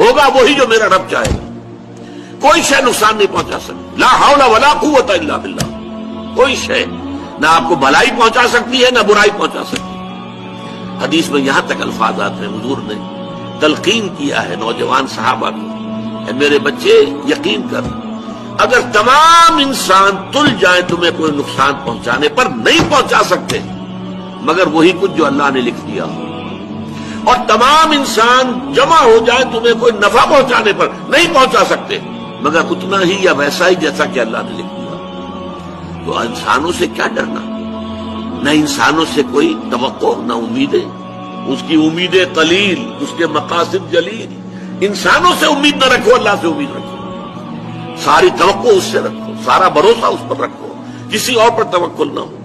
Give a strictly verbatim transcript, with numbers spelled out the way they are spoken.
होगा वही जो मेरा रब चाहेगा। कोई शय नुकसान नहीं पहुंचा सकती। ला हौला वला कुव्वता इल्ला बिल्लाह। कोई शय ना आपको भलाई पहुंचा सकती है ना बुराई पहुंचा सकती है। हदीस में यहां तक अल्फाज आते हैं, हुजूर ने तलकीन किया है नौजवान सहाबा को, मेरे बच्चे यकीन कर, अगर तमाम इंसान तुल जाए तुम्हें कोई नुकसान पहुंचाने पर, नहीं पहुंचा सकते मगर वही कुछ जो अल्लाह ने लिख दिया हो, और तमाम इंसान जमा हो जाए तुम्हें कोई नफा पहुंचाने पर, नहीं पहुंचा सकते मगर उतना ही या वैसा ही जैसा कि अल्लाह ने लिख दिया। तो इंसानों से क्या डरना, न इंसानों से कोई तवक्को न उम्मीदें, उसकी उम्मीदें कलील, उसके मकासिद जलील। इंसानों से उम्मीद न रखो, अल्लाह से उम्मीद रखो। सारी तवक्को उससे रखो, सारा भरोसा उस पर रखो, किसी और पर तवक्कुल न हो।